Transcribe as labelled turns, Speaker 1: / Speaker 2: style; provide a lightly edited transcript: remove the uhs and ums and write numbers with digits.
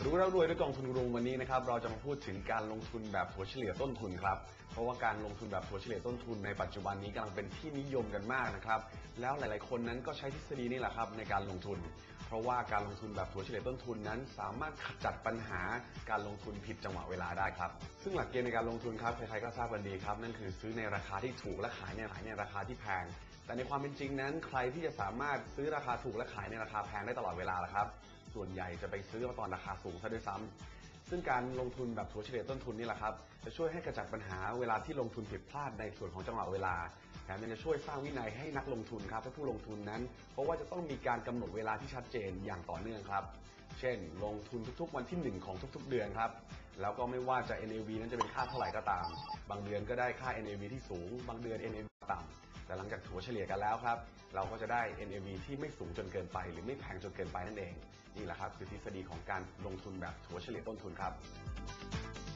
Speaker 1: รู้แล้วรวยด้วยกองทุนรวมวันนี้นะครับเราจะมาพูดถึงการลงทุนแบบถัวเฉลี่ยต้นทุนครับเพราะว่าการลงทุนแบบถัวเฉลี่ยต้นทุนในปัจจุบันนี้กำลังเป็นที่นิยมกันมากนะครับแล้วหลายๆคนนั้นก็ใช้ทฤษฎีนี่แหละครับในการลงทุนเพราะว่าการลงทุนแบบถัวเฉลี่ยต้นทุนนั้นสามารถขจัดปัญหาการลงทุนผิดจังหวะเวลาได้ครับซึ่งหลักเกณฑ์ในการลงทุนครับใครๆก็ทราบกันดีครับนั่นคือซื้อในราคาที่ถูกและขายในราคาที่แพงแต่ในความเป็นจริงนั้นใครที่จะสามารถซื้อราคาถูกและขายในราคาแพงได้ตลอดเวลาล่ะครับส่วนใหญ่จะไปซื้อมาตอนราคาสูงซะด้วยซ้ำซึ่งการลงทุนแบบถัวเฉลี่ยต้นทุนนี่แหละครับจะช่วยให้กระจัดปัญหาเวลาที่ลงทุนผิดพลาดในส่วนของจังหวะเวลาแถมยังจะช่วยสร้างวินัยให้นักลงทุนครับให้ผู้ลงทุนนั้นเพราะว่าจะต้องมีการกำหนดเวลาที่ชัดเจนอย่างต่อเนื่องครับเช่นลงทุนทุกๆวันที่1ของทุกๆเดือนครับแล้วก็ไม่ว่าจะ NAV นั้นจะเป็นค่าเท่าไหร่ก็ตามบางเดือนก็ได้ค่า NAV ที่สูงบางเดือน NAV ต่ำแต่หลังจากถัวเฉลี่ยกันแล้วครับเราก็จะได้ NAV ที่ไม่สูงจนเกินไปหรือไม่แพงจนเกินไปนั่นเองนี่แหละครับคือทฤษฎีของการลงทุนแบบถัวเฉลี่ยต้นทุนครับ